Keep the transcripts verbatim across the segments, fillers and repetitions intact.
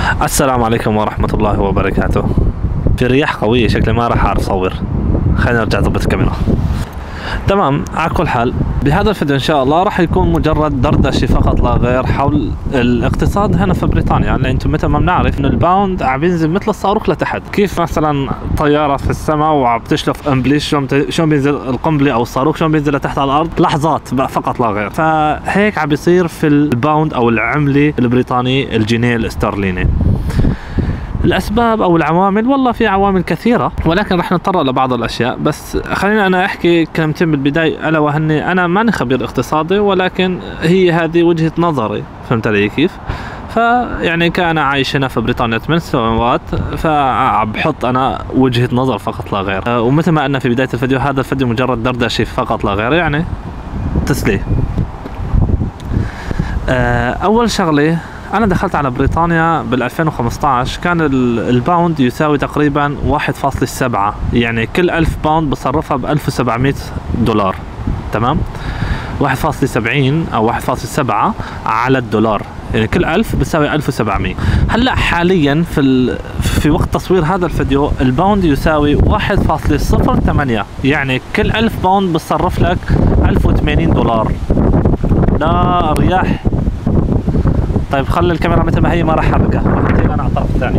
السلام عليكم ورحمة الله وبركاته. في رياح قوية شكلي ما راح أعرف أصور، خلينا نرجع نضبط الكاميرا. تمام، على كل حال بهذا الفيديو إن شاء الله راح يكون مجرد دردشة فقط لا غير حول الاقتصاد هنا في بريطانيا، لأن أنتم مثل ما بنعرف إنه الباوند عم بينزل مثل الصاروخ لتحت. كيف مثلا طيارة في السماء وعم بتشلف امبليش شلون شلون بينزل القنبلة أو الصاروخ شلون بينزل لتحت على الأرض لحظات فقط لا غير. فهيك عم بيصير في الباوند أو العملة البريطاني الجنيه الاسترليني. الأسباب أو العوامل، والله في عوامل كثيرة ولكن رح نتطرق لبعض الأشياء. بس خلينا أنا أحكي كلمتين بالبداية، ألا وهني أنا ماني خبير اقتصادي ولكن هي هذه وجهة نظري، فهمت علي كيف؟ فيعني كأنا عايش هنا في بريطانيا ثمان سنوات، فعم بحط أنا وجهة نظر فقط لا غير. ومثل ما قلنا في بداية الفيديو، هذا الفيديو مجرد دردشة فقط لا غير، يعني تسلية. أول شغلة، أنا دخلت على بريطانيا بال ألفين وخمسة عشر، كان الباوند يساوي تقريبا واحد فاصلة سبعة، يعني كل ألف باوند بصرفها ب ألف وسبعمية دولار. تمام، واحد فاصلة سبعين أو واحد فاصلة سبعة على الدولار، يعني كل ألف بتساوي ألف وسبعمية. هلا حاليا في ال... في وقت تصوير هذا الفيديو الباوند يساوي واحد فاصلة صفر ثمانية، يعني كل ألف باوند بتصرف لك ألف وثمانين دولار. لا رياح. طيب خلي الكاميرا مثل ما هي، ما راح احركها، راح انتقل انا على الطرف الثاني.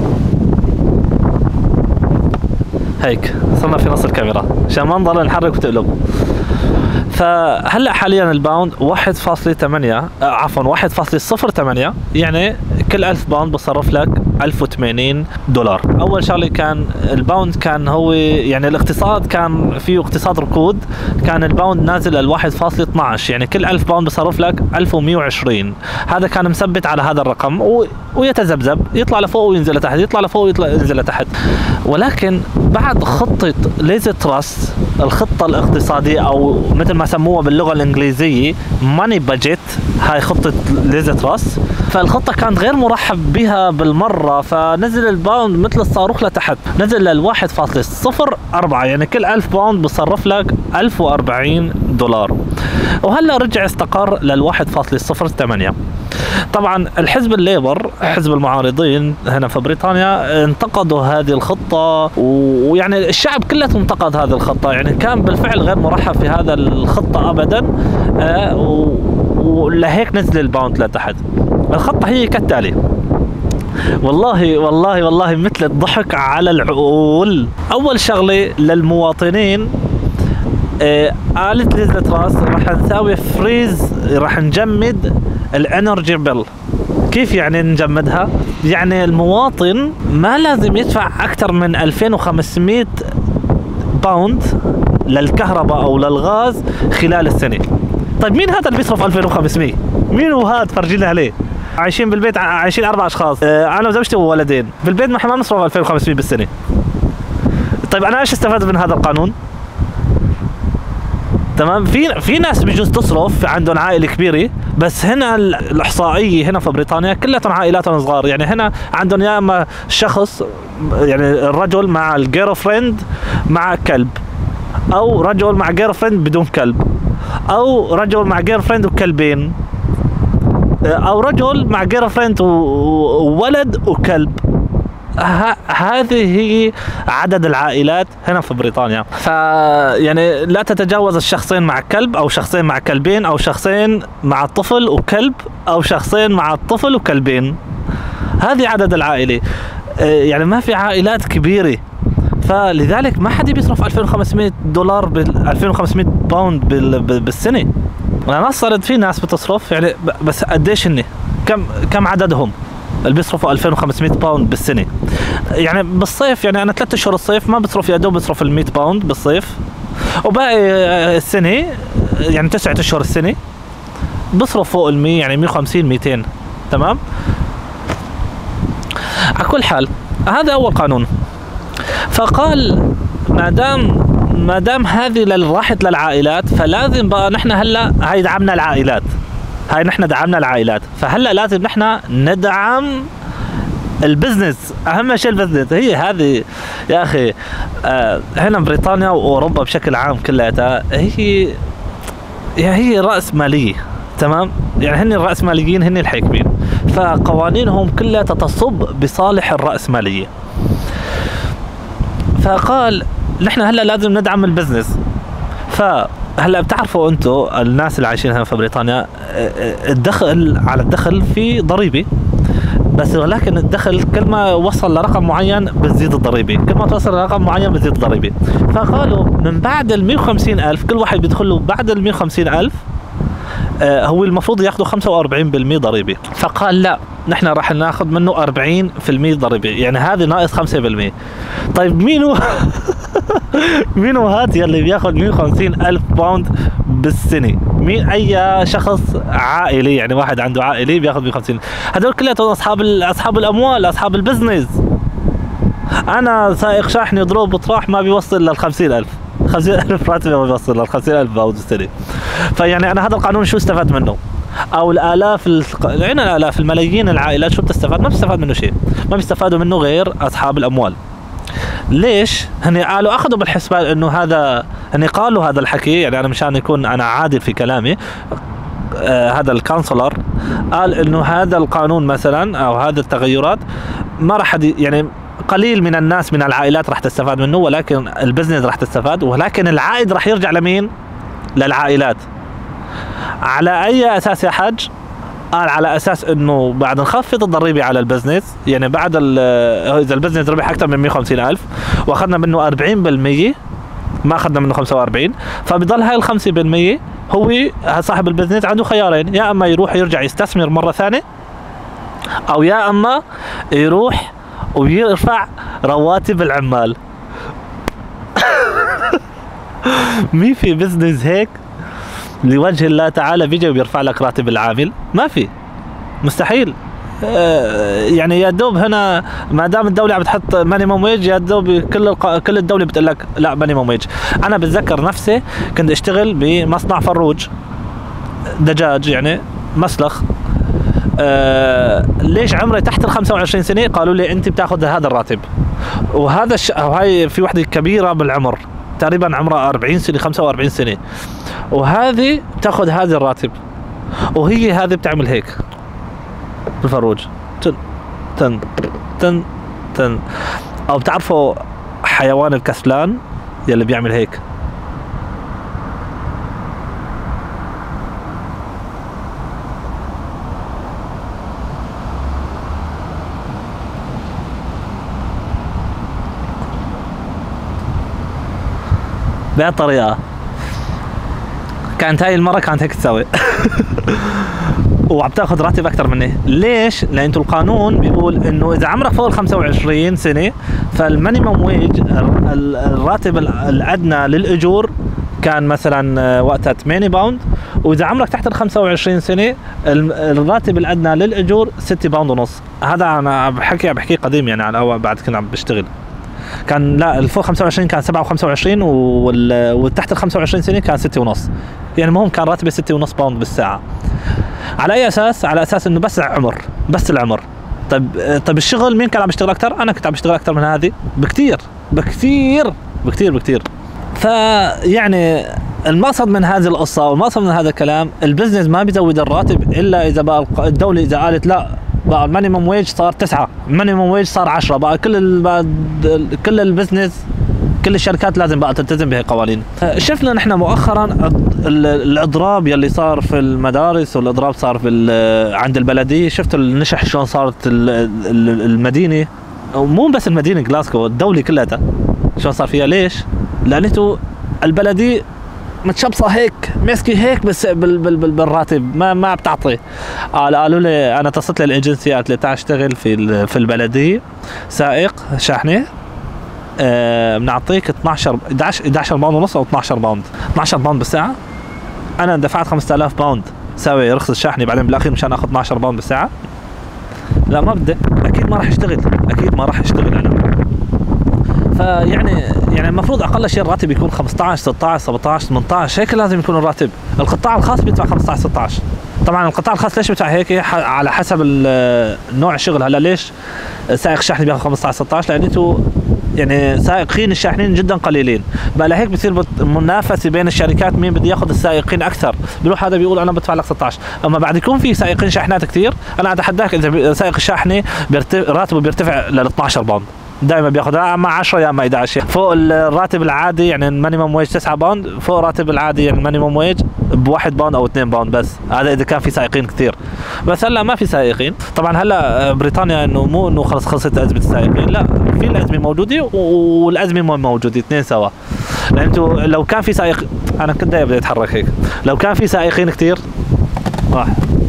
هيك صرنا في نص الكاميرا عشان ما نضل نحرك وتقلب. فهلا حاليا الباوند واحد فاصلة ثمانية، عفوا واحد فاصلة صفر ثمانية، يعني كل ألف باوند بصرف لك ألف وثمانين دولار. اول شغله كان الباوند كان هو يعني الاقتصاد كان فيه اقتصاد ركود، كان الباوند نازل ل واحد فاصلة اثناشر، يعني كل ألف باوند بصرف لك ألف ومئة وعشرين. هذا كان مثبت على هذا الرقم و... ويتذبذب، يطلع لفوق وينزل لتحت، يطلع لفوق ويطلع ينزل لتحت. ولكن بعد خطه ليز تراست، الخطه الاقتصاديه او مثل ما سموها باللغه الانجليزيه ماني بادجت، هاي خطه ليز تراست، فالخطه كانت غير مرحب بها بالمره، فنزل الباوند مثل الصاروخ لتحت، نزل لل واحد فاصلة صفر أربعة، يعني كل ألف باوند بصرف لك ألف وأربعين دولار. وهلا رجع استقر لل واحد فاصلة صفر ثمانية. طبعا الحزب الليبر، حزب المعارضين هنا في بريطانيا، انتقدوا هذه الخطة، ويعني الشعب كله انتقد هذه الخطة، يعني كان بالفعل غير مرحب في هذا الخطة ابدا. آه ولهيك نزل الباوند لتحت. الخطة هي كالتالي، والله والله والله مثل الضحك على العقول. اول شغلة للمواطنين، آه قالت ليز تراست راح نساوي فريز، راح نجمد الانرجي بيل. كيف يعني نجمدها؟ يعني المواطن ما لازم يدفع اكثر من ألفين وخمسمئة باوند للكهرباء او للغاز خلال السنة. طيب مين هذا اللي بيصرف ألفين وخمسمئة؟ مين هو هذا؟ فرجينا عليه. عايشين بالبيت، عايشين اربع اشخاص، انا وزوجتي وولدين بالبيت، ما احنا ما بنصرف ألفين وخمسمئة بالسنة. طيب انا ايش استفدت من هذا القانون؟ تمام، في في ناس بيجوز تصرف، عندهم عائله كبيره، بس هنا الاحصائيه هنا في بريطانيا كلهم عائلاتهم صغار، يعني هنا عندهم يا اما شخص، يعني الرجل مع الجيرل فريند مع كلب، او رجل مع جيرل فريند بدون كلب، او رجل مع جيرل فريند وكلبين، او رجل مع جيرل فريند وولد وكلب. هذه هي عدد العائلات هنا في بريطانيا. ف يعني لا تتجاوز الشخصين مع كلب، او شخصين مع كلبين، او شخصين مع طفل وكلب، او شخصين مع الطفل وكلبين. هذه عدد العائلة، يعني ما في عائلات كبيرة، فلذلك ما حد بيصرف ألفين وخمسمئة دولار بال ألفين وخمسمئة باوند بالسنة. انا نصرت في ناس بتصرف، يعني بس قديش هن كم كم عددهم اللي بيصرفوا ألفين وخمسمئة باوند بالسنه؟ يعني بالصيف، يعني انا ثلاث اشهر الصيف ما بصرف، يا دوب بصرف ال مئة باوند بالصيف، وباقي السنه يعني تسعة اشهر السنه بصرف فوق ال مئة، يعني مئة وخمسين مئتين. تمام، على كل حال هذا اول قانون. فقال ما دام ما دام هذه راحت للعائلات، فلازم بقى نحن هلا هاي دعمنا العائلات، هاي نحن دعمنا العائلات، فهلا لازم نحن ندعم البزنس. اهم شيء البزنس. هي هذه يا اخي، آه هنا بريطانيا واوروبا بشكل عام كلها هي هي راس ماليه. تمام، يعني هن الراسماليين هن الحاكمين. فقوانينهم كلها تصب بصالح الرأسمالية. فقال نحن هلا لازم ندعم البزنس. فهلا بتعرفوا انتم الناس اللي عايشين هنا في بريطانيا الدخل على الدخل في ضريبة، بس ولكن الدخل كل ما وصل لرقم معين بتزيد الضريبة، كل ما توصل لرقم معين بتزيد الضريبة. فقالوا من بعد ال مئة وخمسين ألف كل واحد بيدخل له بعد ال مئة وخمسين ألف آه هو المفروض ياخذوا خمسة وأربعين بالمئة ضريبة. فقال لا نحن راح ناخذ منه أربعين بالمئة ضريبة، يعني هذه ناقص خمسة بالمئة. طيب مين هو مين هو هاد يلي بياخذ مئة وخمسين ألف باوند بالسنة؟ مين؟ أي شخص عائلي، يعني واحد عنده عائلي بياخذ مئة وخمسين. هدول كلهم أصحاب أصحاب الأموال، أصحاب البزنس. أنا سائق شاحن يضرب بطراح ما بيوصل لل خمسين ألف، خمسين ألف راتب ما بيوصل لل خمسين ألف باوند بالسنة. فيعني أنا هذا القانون شو استفدت منه؟ او الالاف الق... يعني الالاف الملايين العائلات شو بتستفاد؟ ما بتستفاد منه شيء، ما بيستفادوا منه غير اصحاب الاموال. ليش؟ هن قالوا اخذوا بالحسبان انه هذا، هن قالوا هذا الحكي، يعني انا مشان يكون انا عادل في كلامي، آه هذا الكانسلر قال انه هذا القانون مثلا او هذا التغيرات ما راح يعني قليل من الناس من العائلات راح تستفاد منه، ولكن البزنس راح تستفاد، ولكن العائد راح يرجع لمين؟ للعائلات. على اي اساس يا حاج؟ قال على اساس انه بعد نخفض الضريبه على البزنس، يعني بعد اذا البزنس ربح اكثر من مئة وخمسين ألف واخذنا منه أربعين بالمئة، ما اخذنا منه خمسة وأربعين، فبضل هاي ال خمسة بالمئة هو صاحب البزنس عنده خيارين، يا اما يروح يرجع يستثمر مره ثانيه، او يا اما يروح ويرفع رواتب العمال. مين في بزنس هيك لوجه الله تعالى بيجي وبيرفع لك راتب العامل؟ ما في، مستحيل. آه يعني يا دوب هنا ما دام الدوله عم بتحط مينيموم ويج، يا دوب كل الق... كل الدوله بتقول لك لا مينيموم ويج. انا بتذكر نفسي كنت اشتغل بمصنع فروج دجاج، يعني مسلخ. آه ليش عمري تحت ال خمسة وعشرين سنه؟ قالوا لي انت بتاخذ هذا الراتب، وهذا الش... هاي في وحده كبيره بالعمر تقريبا عمرها أربعين سنه خمسة وأربعين سنه، وهذه بتاخذ هذا الراتب، وهي هذه بتعمل هيك بالفروج تن تن تن تن. او بتعرفوا حيوان الكسلان يلي بيعمل هيك؟ بهالطريقة. كانت هاي المرة كانت هيك تسوي وعم تاخذ راتب اكثر مني. ليش؟ لان انتم القانون بيقول انه اذا عمرك فوق ال خمسة وعشرين سنة فالمينيموم ويج الراتب الادنى للاجور كان مثلا وقتها ثمانية باوند، واذا عمرك تحت ال خمسة وعشرين سنة الراتب الادنى للاجور ستة باوند ونص. هذا انا بحكي بحكي قديم، يعني على اول بعد كنت عم بشتغل كان لا الفوق خمسة وعشرين كان سبعة وخمسة وعشرين، والتحت ال خمسة وعشرين سنة كان ستة ونص، يعني المهم كان راتبي ستة ونص باوند بالساعة. على اي اساس؟ على اساس انه بس العمر، بس العمر. طيب طيب الشغل مين كان عم يشتغل اكثر؟ انا كنت عم بشتغل اكثر من هذه بكثير بكثير بكثير بكثير. فيعني المقصد من هذه القصة والمقصد من هذا الكلام، البزنس ما بيزود الراتب الا اذا بقى الدولة اذا قالت لا بقى المينيموم ويج صار تسعة، المينيموم ويج صار عشرة، بقى كل ال... كل البزنس كل الشركات لازم بقى تلتزم بهي القوانين. شفنا نحن مؤخرا الاضراب يلي صار في المدارس والاضراب صار في عند البلديه، شفتوا النشح شلون صارت المدينه، مو بس المدينه جلاسكو، الدوله كلها شلون صار فيها. ليش؟ لانه البلديه متشبصه هيك ماسكه هيك بس بال بال بال بالراتب ما ما بتعطي. قال قالوا لي انا اتصلت للاجنسيات اللي تعال اشتغل في في البلديه سائق شاحنه، آه بنعطيك اثنعش احدعش باوند ونص او اثنعش باوند اثنعش باوند بالساعه. انا دفعت خمسة آلاف باوند ساوي رخص الشاحنه، بعدين بالاخير مشان اخذ اثنعش باوند بالساعه. لا ما بدي، اكيد ما راح اشتغل، اكيد ما راح اشتغل انا. فيعني يعني المفروض اقل شيء الراتب يكون خمسطعش ستطعش سبعطعش ثمنطعش، هيك لازم يكون الراتب. القطاع الخاص بيدفع خمسطعش ستطعش. طبعا القطاع الخاص ليش بيدفع هيك؟ على حسب نوع الشغل. هلا ليش سائق شحن بياخذ خمسطعش ستطعش؟ لانه يعني سائقين الشاحنين جدا قليلين، بقى لهيك بصير منافسه بين الشركات مين بده ياخذ السائقين اكثر. بيروح هذا بيقول انا بدفع لك ستة عشر، اما بعد يكون في سائقين شاحنات كثير انا اتحداك اذا سائق الشاحنه بيرتفع راتبه بيرتفع لل اثني عشر باوند دائما بياخذ، اما عشرة يا اما احد عشر فوق الراتب العادي. يعني المينيمم ويج تسعة باوند، فوق الراتب العادي يعني المينيمم ويج بواحد باوند او اثنين باوند بس، هذا اذا كان في سائقين كثير. بس هلا ما في سائقين طبعا. هلا بريطانيا انه مو انه خلص خلصت ازمه السائقين، لا في الازمه موجوده والازمه مو موجوده اثنين سوا. لان انتوا لو كان في سائق، انا كنت دايما بدي اتحرك هيك، لو كان في سائقين كثير راح.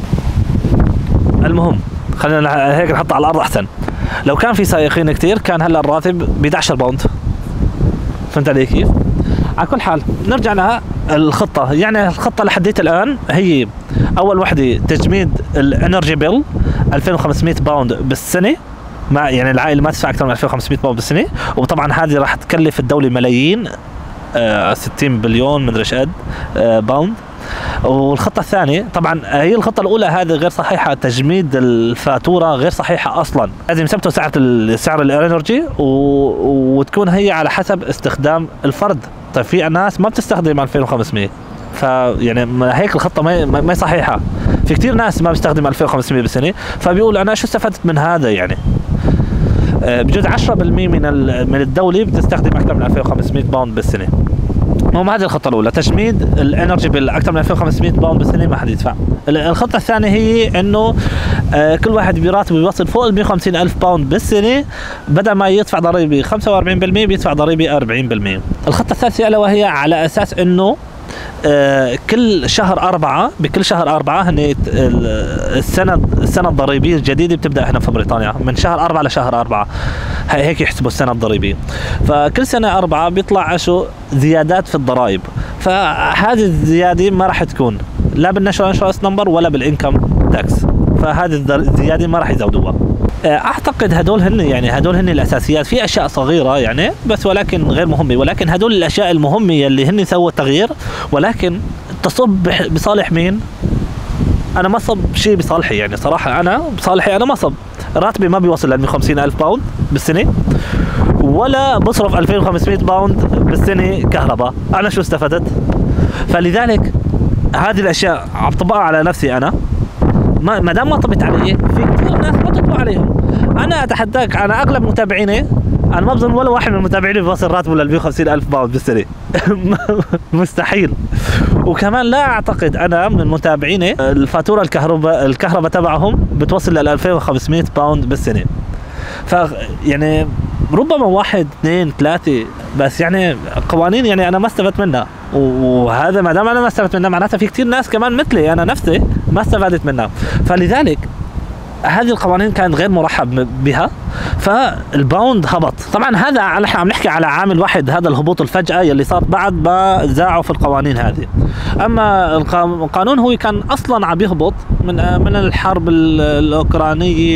المهم خلينا هيك نحط على الارض احسن. لو كان في سائقين كثير كان هلا الراتب ب احد عشر باوند. فهمت علي كيف؟ على كل حال نرجع لها الخطة. يعني الخطة لحديت الآن هي أول وحدة تجميد الانرجي بيل ألفين وخمسمئة باوند بالسنة، ما يعني العائلة ما تدفع أكثر من ألفين وخمسمئة باوند بالسنة، وطبعا هذه راح تكلف الدولة ملايين، آه ستين بليون مدري ايش قد آه باوند. والخطة الثانية طبعا هي الخطة الأولى هذه غير صحيحة، تجميد الفاتورة غير صحيحة أصلا، لازم يثبتوا سعر سعر الانرجي و... وتكون هي على حسب استخدام الفرد. طيب في ناس ما بتستخدم ألفين وخمسمئة، فيعني هيك الخطة ما ما صحيحة. في كثير ناس ما بيستخدم ألفين وخمسمئة بالسنة، فبيقول أنا شو استفدت من هذا يعني. بجوز عشرة بالمئة من من الدولة بتستخدم أكثر من ألفين وخمسمئة باوند بالسنة. المهم هذه الخطة الأولى، تجميد الانرجي بال أكثر من ألفين وخمسمئة باوند بالسنة ما حد يدفع. الخطة الثانية هي إنه كل واحد براتبه بيوصل فوق ال مئة وخمسين ألف باوند بالسنة، بدل ما يدفع ضريبة خمسة وأربعين بالمئة بيدفع ضريبة أربعين بالمئة. الخطة الثالثة ألا وهي على أساس إنه آه كل شهر أربعة، بكل شهر أربعة هن السنة السنة الضريبية الجديدة بتبدأ هنا في بريطانيا من شهر أربعة لشهر أربعة، هيك يحسبوا السنة الضريبية. فكل سنة أربعة بيطلع شو زيادات في الضرائب، فهذه الزيادة ما راح تكون لا بالناشونال انشورنس نمبر ولا بالإنكم تاكس، فهذه الزيادة ما راح يزودوها. اعتقد هدول هن يعني هدول هن الاساسيات، في اشياء صغيره يعني بس ولكن غير مهمه، ولكن هدول الاشياء المهمه اللي هن سووا التغيير، ولكن تصب بصالح مين؟ انا ما صب شيء بصالحي يعني صراحه، انا بصالحي انا ما صب، راتبي ما بيوصل ل مئة وخمسين ألف باوند بالسنه، ولا بصرف ألفين وخمسمئة باوند بالسنه كهرباء، انا شو استفدت؟ فلذلك هذه الاشياء عم طبقها على نفسي انا، ما دام ما طبت علي في كثير ناس ما تطبق عليهم. انا اتحداك، انا اغلب متابعيني انا ما بظن ولا واحد من المتابعين بيوصل راتبه لل مئة وخمسين ألف باوند بالسنه مستحيل. وكمان لا اعتقد انا من متابعيني الفاتوره الكهرباء الكهرباء تبعهم بتوصل لل ألفين وخمسمئة باوند بالسنه. ف يعني ربما واحد اثنين ثلاثه بس، يعني قوانين يعني انا ما استفدت منها، وهذا ما دام انا ما استفدت منها معناتها في كثير ناس كمان مثلي انا نفسي ما استفادت منها. فلذلك هذه القوانين كانت غير مرحب بها، فالباوند هبط. طبعا هذا نحن عم نحكي على عامل واحد، هذا الهبوط الفجأة يلي صار بعد ما زاعوا في القوانين هذه. اما القانون هو كان اصلا عم يهبط من من الحرب الاوكرانيه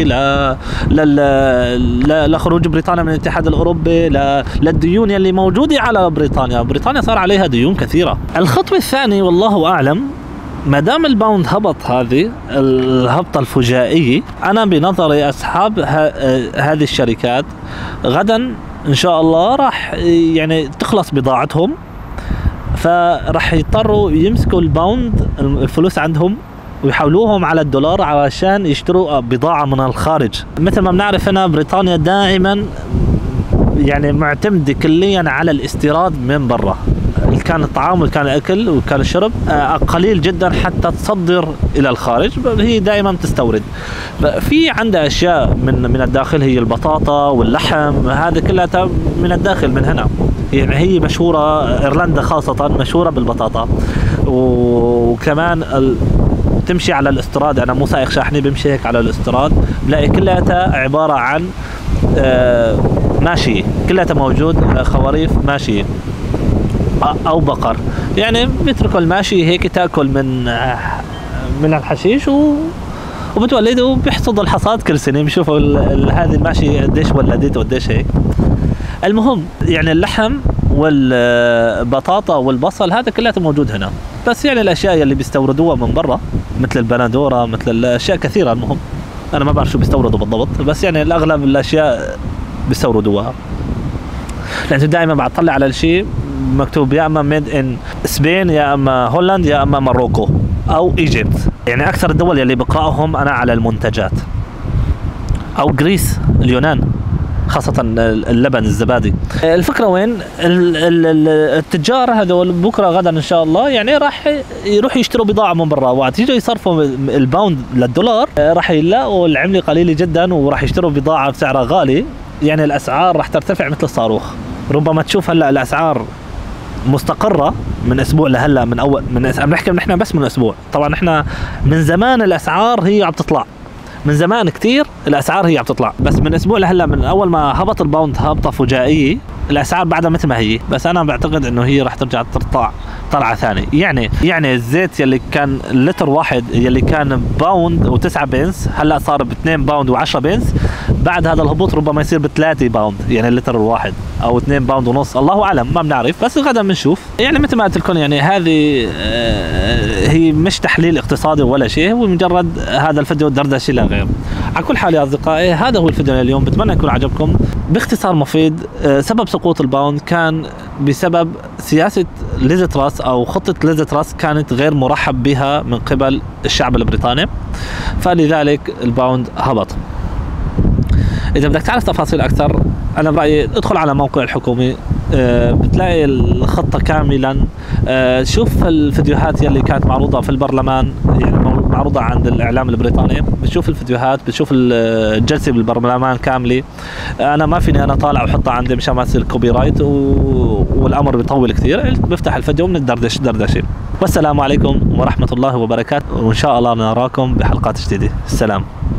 ل لخروج بريطانيا من الاتحاد الاوروبي، للديون يلي موجوده على بريطانيا. بريطانيا صار عليها ديون كثيره. الخطوه الثانيه والله اعلم، ما دام الباوند هبط هذه الهبطه الفجائيه، انا بنظري اصحاب هذه الشركات غدا ان شاء الله راح يعني تخلص بضاعتهم، فراح يضطروا يمسكوا الباوند الفلوس عندهم ويحولوهم على الدولار علشان يشتروا بضاعه من الخارج. مثل ما بنعرف هنا بريطانيا دائما يعني معتمده كليا على الاستيراد من برا، كان الطعام وكان الاكل وكان الشرب قليل جدا حتى تصدر الى الخارج، هي دائما تستورد. في عندها اشياء من من الداخل، هي البطاطا واللحم، هذا كلها من الداخل من هنا. يعني هي مشهوره، ايرلندا خاصه مشهوره بالبطاطا، وكمان ال... تمشي على الاستيراد. انا مو سائق شاحنه بمشي هيك على الاستيراد بلاقي كلها عباره عن ماشيه، كلها موجود خواريف ماشيه او بقر، يعني بيتركوا الماشي هيك تاكل من من الحشيش و وبتولد وبيحصدوا الحصاد كل سنه، بيشوفوا هذه الماشي قديش ولدت وقديش هيك. المهم يعني اللحم والبطاطا والبصل هذا كلها موجود هنا، بس يعني الاشياء اللي بيستوردوها من برا مثل البندوره مثل الاشياء كثيره. المهم انا ما بعرف شو بيستوردوا بالضبط، بس يعني الاغلب الاشياء بيستوردوها. لأنه دائما بعد طلع على الشيء مكتوب يا اما ميد ان سبين يا اما هولندا يا اما ماروكو او ايجيبت. يعني اكثر الدول يلي بقراهم انا على المنتجات. او جريس، اليونان، خاصة اللبن الزبادي. الفكرة وين؟ التجار هذول بكرة غدا ان شاء الله يعني راح يروحوا يشتروا بضاعة من برا، وقت يجوا يصرفوا الباوند للدولار راح يلاقوا العملة قليلة جدا وراح يشتروا بضاعة بسعرها غالي، يعني الاسعار راح ترتفع مثل الصاروخ. ربما تشوف هلا الاسعار مستقرة من اسبوع لهلا، من اول من عم نحكي نحن بس من اسبوع، طبعا احنا من زمان الاسعار هي عم تطلع، من زمان كتير الاسعار هي عم تطلع، بس من اسبوع لهلا من اول ما هبط الباوند هبطه فجائيه الاسعار بعدها مثل ما هي، بس انا بعتقد انه هي راح ترجع تطلع طلعه ثانيه. يعني يعني الزيت يلي كان لتر واحد يلي كان باوند وتسعة بنس هلا صار ب اثنين باوند وعشرة بنس، بعد هذا الهبوط ربما يصير ب ثلاثة باوند، يعني اللتر الواحد او اثنين باوند ونص، الله اعلم ما بنعرف، بس غدا بنشوف. يعني مثل ما قلت لكم يعني هذه هي مش تحليل اقتصادي ولا شيء، هو مجرد هذا الفيديو دردشه لا غير. على كل حال يا اصدقائي هذا هو الفيديو اليوم، بتمنى يكون عجبكم. باختصار مفيد، سبب سقوط الباوند كان بسبب سياسة ليز تراس او خطة ليز تراس كانت غير مرحب بها من قبل الشعب البريطاني، فلذلك الباوند هبط. اذا بدك تعرف تفاصيل اكثر انا برايي ادخل على موقع الحكومي، أه بتلاقي الخطة كاملا، أه شوف الفيديوهات يلي كانت معروضة في البرلمان، يعني معروضة عند الاعلام البريطاني، بتشوف الفيديوهات، بتشوف الجلسة بالبرلمان كاملة. انا ما فيني انا طالع وحطها عندي مشان ما يصير كوبي رايت و... والامر بيطول كثير، بفتح الفيديو وبندردش دردشه. والسلام عليكم ورحمة الله وبركاته، وان شاء الله نراكم بحلقات جديدة. السلام.